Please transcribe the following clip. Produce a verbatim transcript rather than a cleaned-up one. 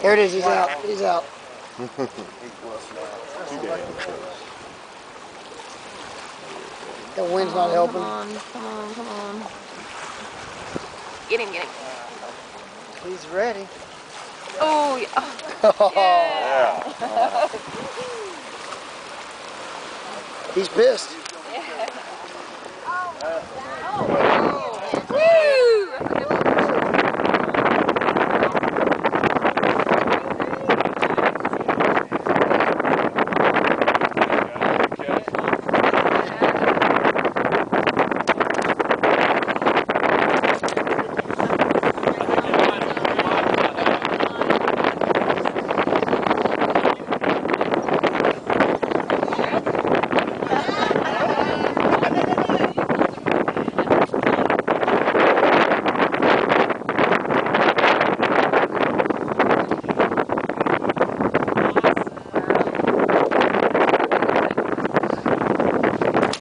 There it is. He's out. He's out. The wind's not helping. Come on, come on, come on. Get him, get him. He's ready. Oh, yeah. Oh, yeah. Yeah. He's pissed. Yeah.